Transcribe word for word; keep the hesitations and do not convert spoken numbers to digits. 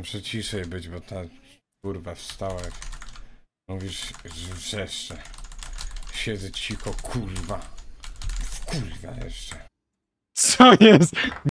Muszę ciszej być, bo ta kurwa wstała jak mówisz, że wrzeszcze. Siedzę cicho, kurwa. Kurwa jeszcze. Co jest?